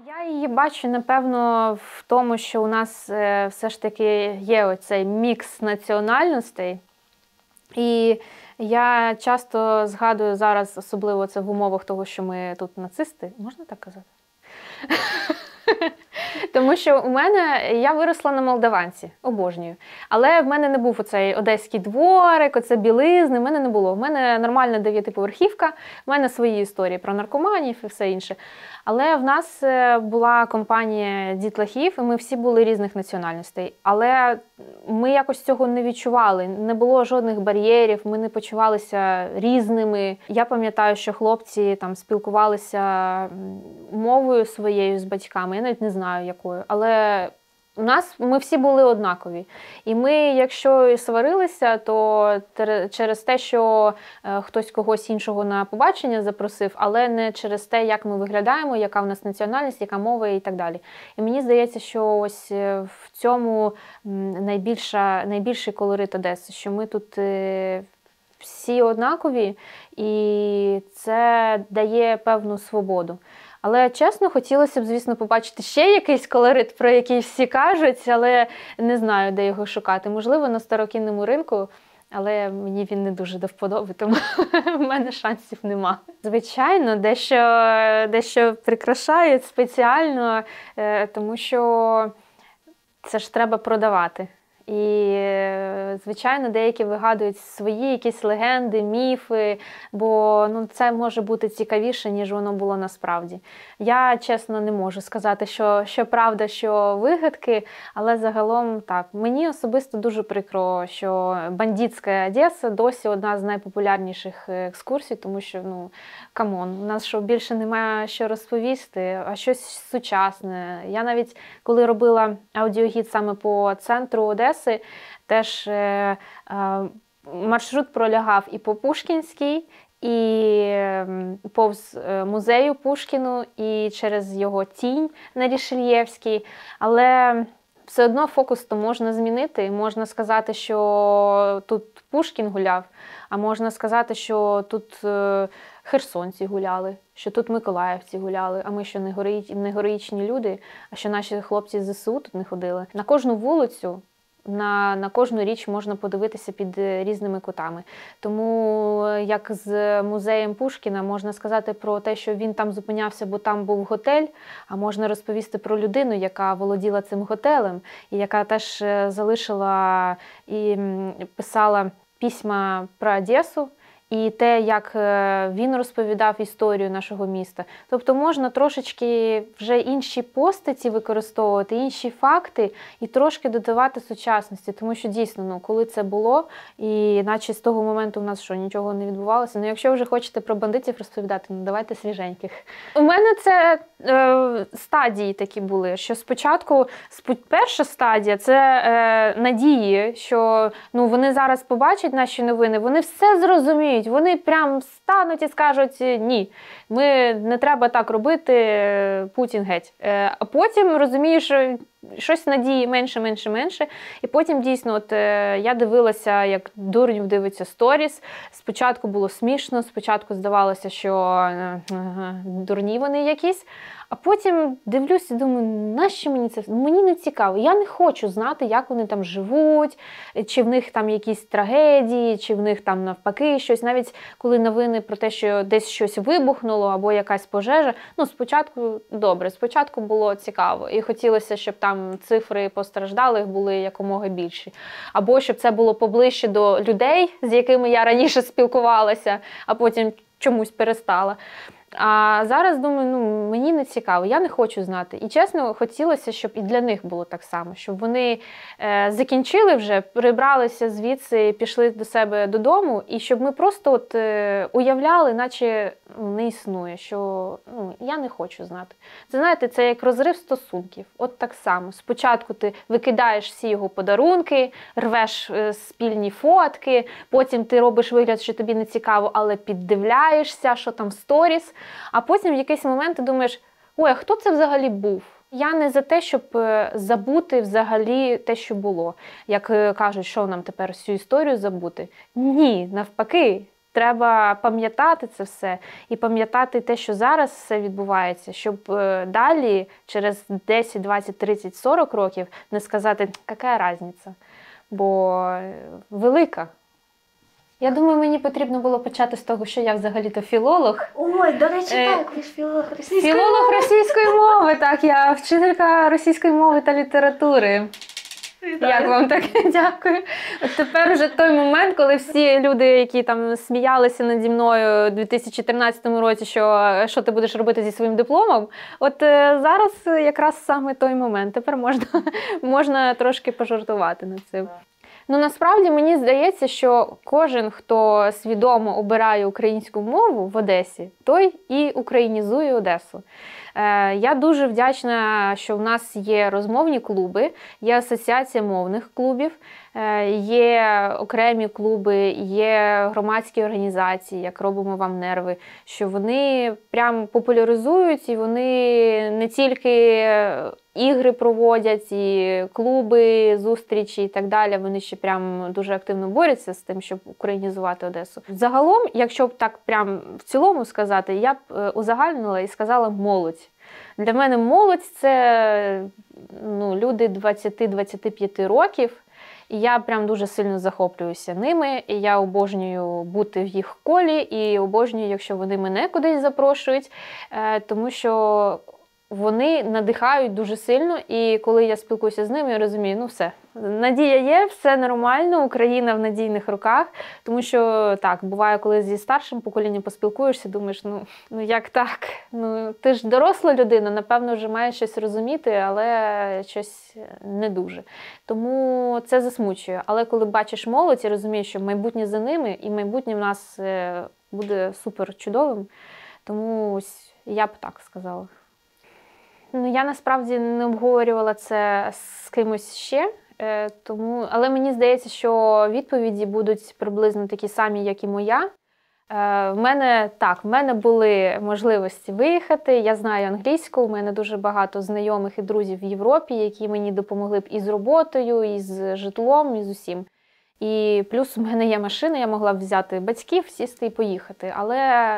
Я її бачу, напевно, в тому, що у нас все ж таки є оцей мікс національностей. І я часто згадую зараз, особливо це в умовах того, що ми тут нацисти. Можна так казати? Тому що я виросла на Молдаванці, обожнюю. Але в мене не був оцей одеський дворик, оце білизни, в мене не було. В мене нормальна 9-поверхівка, в мене свої історії про наркоманів і все інше. Але в нас була компанія дітлахів, і ми всі були різних національностей. Але ми якось цього не відчували, не було жодних бар'єрів, ми не почувалися різними. Я пам'ятаю, що хлопці там спілкувалися мовою своєю з батьками, я навіть не знаю якою, але ми всі були однакові. І ми, якщо і сварилися, то через те, що хтось когось іншого на побачення запросив, але не через те, як ми виглядаємо, яка в нас національність, яка мова і так далі. І мені здається, що ось в цьому найбільший колорит Одеси, що ми тут всі однакові, і це дає певну свободу. Але, чесно, хотілося б, звісно, побачити ще якийсь колорит, про який всі кажуть, але не знаю, де його шукати. Можливо, на старокінному ринку, але мені він не дуже до вподоби, тому в мене шансів нема. Звичайно, дещо прикрашають спеціально, тому що це ж треба продавати. І, звичайно, деякі вигадують свої якісь легенди, міфи, бо це може бути цікавіше, ніж воно було насправді. Я, чесно, не можу сказати, що правда, що вигадки, але загалом так. Мені особисто дуже прикро, що бандитська Одеса досі одна з найпопулярніших екскурсій, тому що, камон, у нас що, більше немає що розповісти, а щось сучасне. Я навіть, коли робила аудіогід саме по центру Одеси, теж маршрут пролягав і по Пушкінській, і повз музею Пушкіну, і через його тінь на Рішельєвській. Але все одно фокус то можна змінити. Можна сказати, що тут Пушкін гуляв, а можна сказати, що тут херсонці гуляли, що тут миколаївці гуляли, а ми що не героїчні люди, а що наші хлопці з ЗСУ тут не ходили. На кожну вулицю, на кожну річ можна подивитися під різними кутами. Тому, як з музеєм Пушкіна, можна сказати про те, що він там зупинявся, бо там був готель, а можна розповісти про людину, яка володіла цим готелем, і яка теж залишила і писала письма про Одесу, і те, як він розповідав історію нашого міста. Тобто можна трошечки вже інші постаті використовувати, інші факти і трошки додавати сучасності. Тому що дійсно, коли це було, і наче з того моменту в нас нічого не відбувалося. Якщо вже хочете про бандитів розповідати, давайте свіженьких. У мене це стадії такі були, що спочатку, перша стадія – це надії, що вони зараз побачать наші новини, вони все зрозуміють, вони прям стануть і скажуть «ні, не треба так робити, Путін геть». А потім розумієш, що щось надії менше. І потім дійсно, я дивилася, як дурнів дивиться сторіс. Спочатку було смішно, спочатку здавалося, що дурні вони якісь. А потім дивлюся і думаю, нащо мені це? Мені не цікаво. Я не хочу знати, як вони там живуть, чи в них там якісь трагедії, чи в них там навпаки щось. Навіть коли новини про те, що десь щось вибухнуло або якась пожежа, спочатку добре, спочатку було цікаво. І хотілося, щоб там цифри постраждалих були якомога більші. Або щоб це було поближче до людей, з якими я раніше спілкувалася, а потім чомусь перестала. А зараз думаю, мені не цікаво, я не хочу знати. І чесно, хотілося, щоб і для них було так само, щоб вони закінчили вже, прибралися звідси, пішли до себе додому, і щоб ми просто уявляли, наче не існує, що я не хочу знати. Це, знаєте, це як розрив стосунків. От так само. Спочатку ти викидаєш всі його подарунки, рвеш спільні фотки, потім ти робиш вигляд, що тобі не цікаво, але піддивляєшся, що там в сторіс. А потім в якийсь момент ти думаєш, ой, а хто це взагалі був? Я не за те, щоб забути взагалі те, що було. Як кажуть, що нам тепер всю історію забути? Ні, навпаки. треба пам'ятати це все і пам'ятати те, що зараз все відбувається, щоб далі, через 10, 20, 30, 40 років не сказати, яка різниця, бо велика. Я думаю, мені потрібно було почати з того, що я взагалі-то філолог. Ой, до речі, так, ви ж філолог російської мови. Філолог російської мови, так, я вчителька російської мови та літератури. Як вам так? Дякую. От тепер вже той момент, коли всі люди, які там сміялися наді мною у 2013 році, що ти будеш робити зі своїм дипломом, от зараз якраз саме той момент. Тепер можна трошки пожартувати над цим. Ну, насправді, мені здається, що кожен, хто свідомо обирає українську мову в Одесі, той і українізує Одесу. Я дуже вдячна, що в нас є розмовні клуби, є асоціація мовних клубів, є окремі клуби, є громадські організації, як «Робимо вам нерви», що вони прям популяризують, і вони не тільки ігри проводять, і клуби, зустрічі і так далі, вони ще прям дуже активно борються з тим, щоб українізувати Одесу. Загалом, якщо б так прям в цілому сказати, я б узагальнила і сказала молодь. Для мене молодь – це люди 20-25 років, і я прям дуже сильно захоплююся ними, і я обожнюю бути в їх колі, і обожнюю, якщо вони мене кудись запрошують, тому що вони надихають дуже сильно, і коли я спілкуюся з ними, я розумію, ну все, надія є, все нормально, Україна в надійних руках, тому що так, буває, коли зі старшим поколінням поспілкуєшся, думаєш, ну як так, ти ж доросла людина, напевно, вже маєш щось розуміти, але щось не дуже. Тому це засмучує. Але коли бачиш молодь і розумієш, що майбутнє за ними, і майбутнє в нас буде супер чудовим, тому ось я б так сказала. Я насправді не обговорювала це з кимось ще, але мені здається, що відповіді будуть приблизно такі самі, як і моя. В мене були можливості виїхати, я знаю англійську, у мене дуже багато знайомих і друзів в Європі, які мені допомогли б і з роботою, і з житлом, і з усім. І плюс у мене є машина, я могла б взяти батьків, сісти і поїхати, але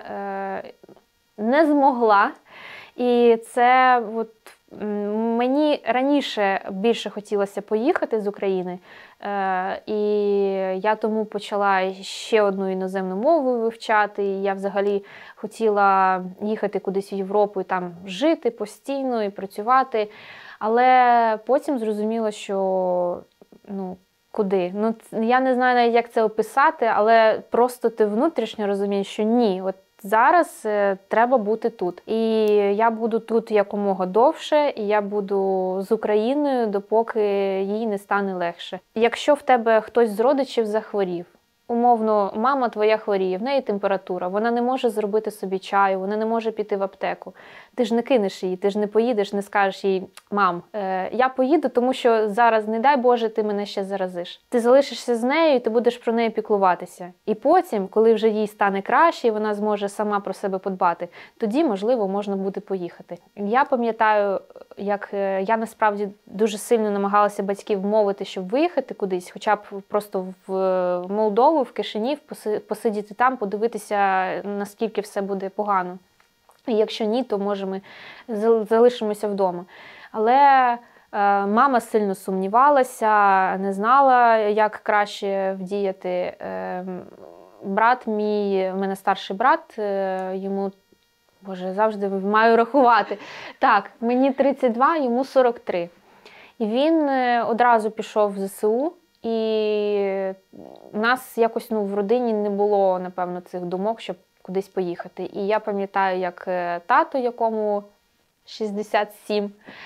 не змогла. І це мені раніше більше хотілося поїхати з України, і я тому почала ще одну іноземну мову вивчати, і я взагалі хотіла їхати кудись в Європу і там жити постійно і працювати, але потім зрозуміла, що куди? Я не знаю навіть, як це описати, але просто ти внутрішньо розумієш, що ні, от зараз треба бути тут. І я буду тут якомога довше, і я буду з Україною, допоки їй не стане легше. Якщо в тебе хтось з родичів захворів, умовно, мама твоя хворіє, в неї температура, вона не може зробити собі чаю, вона не може піти в аптеку. Ти ж не кинеш її, ти ж не поїдеш, не скажеш їй, мам, я поїду, тому що зараз, не дай Боже, ти мене ще заразиш. Ти залишишся з нею, і ти будеш про неї піклуватися. І потім, коли вже їй стане краще, і вона зможе сама про себе подбати, тоді, можливо, можна буде поїхати. Я пам'ятаю, як я насправді дуже сильно намагалася батьків вмовити, щоб виїхати кудись, хоча б просто в Молдову, в Кишинів, посидіти там, подивитися, наскільки все буде погано. І якщо ні, то, може, ми залишимося вдома. Але мама сильно сумнівалася, не знала, як краще вдіяти. Брат мій, в мене старший брат, йому, боже, завжди маю рахувати. Так, мені 32, йому 43. І він одразу пішов в ЗСУ. І в нас якось в родині не було, напевно, цих думок, щоб кудись поїхати. І я пам'ятаю, як тато, якому 67,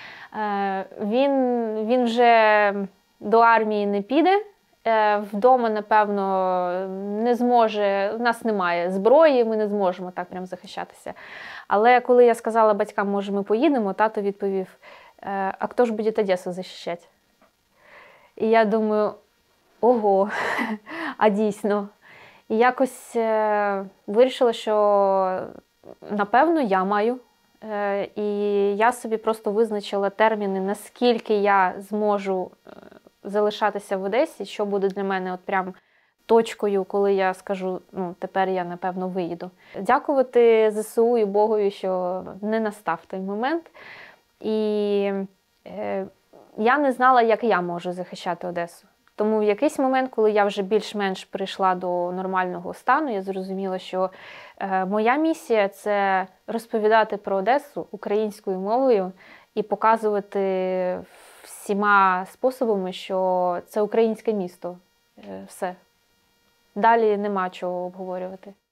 він вже до армії не піде, вдома, напевно, не зможе, у нас немає зброї, ми не зможемо так прям захищатися. Але коли я сказала батькам, може ми поїдемо, тато відповів, а хто ж буде Одесу захищати? І я думаю, ого, а дійсно. І якось вирішила, що, напевно, я маю. І я собі просто визначила терміни, наскільки я зможу залишатися в Одесі, що буде для мене от прям точкою, коли я скажу, ну, тепер я, напевно, виїду. Дякувати ЗСУ і Богові, що не настав той момент. І я не знала, як я можу захищати Одесу. Тому в якийсь момент, коли я вже більш-менш прийшла до нормального стану, я зрозуміла, що моя місія – це розповідати про Одесу українською мовою і показувати всіма способами, що це українське місто. Все. Далі нема чого обговорювати.